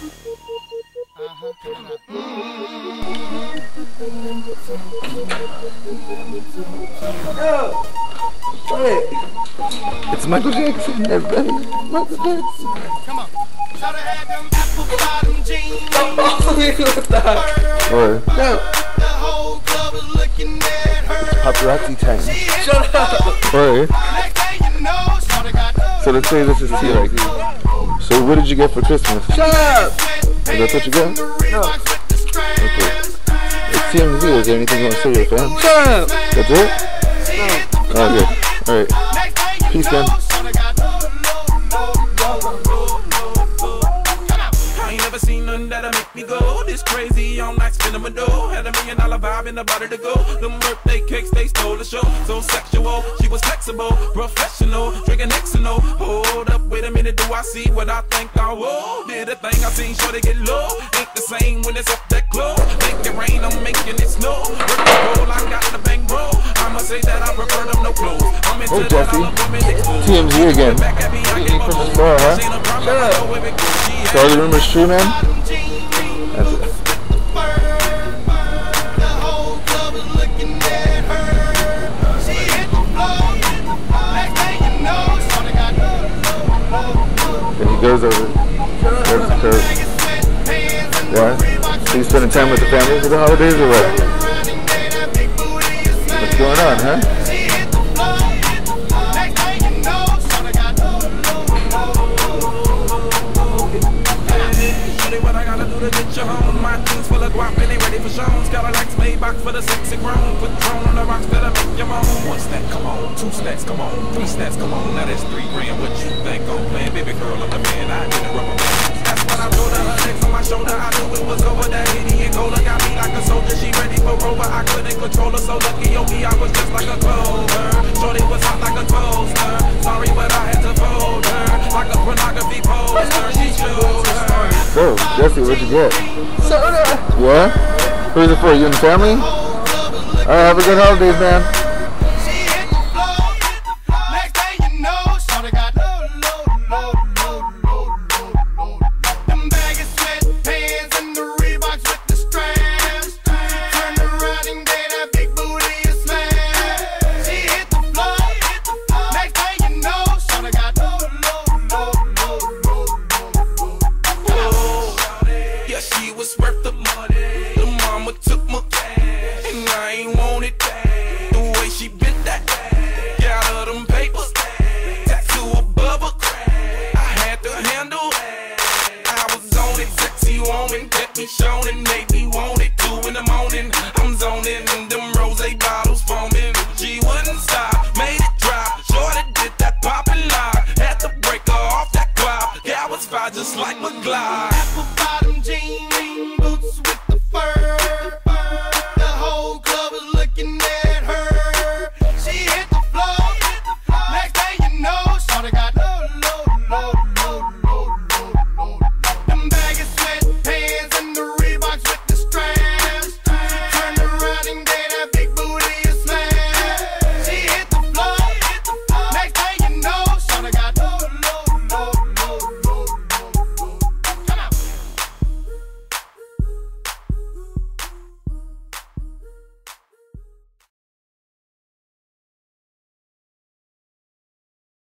Yo! Wait! It's Michael Jackson, everybody. Michael Jackson. Come on. Shoulda had them apple bottom jeans. What the heck? No. The whole club was looking at her. Paparazzi time. Shut up. Word. Next thing you know, shoulda got So let's say this is tea like you. So what did you get for Christmas? Shut up! That's what you got? No. Okay. It's TMZ. Is there anything you want to say to your fans? Shut up! That's it? No. Oh, good. Alright. Peace, man. I ain't never seen nothing that'll make me go this crazy all night spinning my dough. Had $1 million vibe in the body to go. Them birthday cakes, they stole the show. So sexual, she was flexible, professional, drinking Xano. Hold up, wait a minute, do I see what I think I will? Did a thing I seen, sure they get low. Ain't the same when it's up that close. Make it rain, I'm making it snow. Work the roll, I got the bang bro. I'ma say that I prefer them no clothes. I'm into Jesse. TMZ again. From the store, huh? Shut up. So all the rumors true, man? That's it. Then he goes over. There's the curve. Yeah? So you spending time with the family for the holidays or what? What's going on, huh? My things full of guap and they ready for shows. Cadillacs made box for the sexy grown. Put drone on the rocks that'll make your moan. 1 stack, come on. 2 stacks, come on. 3 stacks, come on. Now that's 3 grand. What you think I'm playing? Baby girl, I'm the man. I did a rubber band. That's when I told her legs on my shoulder. I knew it was over. That Haiti and Cola got me like a soldier. She ready for Rover. I couldn't control her. So lucky on me, I was just like a clover. Shorty was hot like a toaster. Sorry, but I had to fold her. Like a pornography poster. She chose her. So, Jesse, what'd you get? soda. Yeah? Who's it for? You and the family? Alright, have a good holidays, man. Shown and made me want it. 2 in the morning, I'm zoning and them rose bottles foaming. She wouldn't stop, made it drop. Shorty did that poppin' lock. Had to break her off that clock. Yeah, I was fine just like McGlide.